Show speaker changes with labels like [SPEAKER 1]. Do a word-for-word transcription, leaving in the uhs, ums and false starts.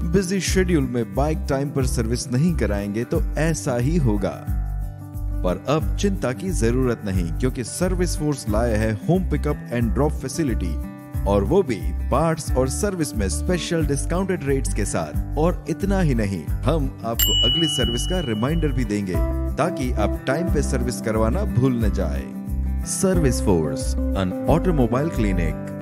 [SPEAKER 1] Busy schedule में bike time पर service नहीं कराएंगे तो ऐसा ही होगा। पर अब चिंता की जरूरत नहीं, क्योंकि सर्विस फोर्स लाया है home pickup and drop facility, और वो भी पार्ट्स और सर्विस में स्पेशल डिस्काउंटेड रेट्स के साथ। और इतना ही नहीं, हम आपको अगली सर्विस का रिमाइंडर भी देंगे ताकि आप टाइम पे सर्विस करवाना भूल न जाए। Service force, an automobile clinic.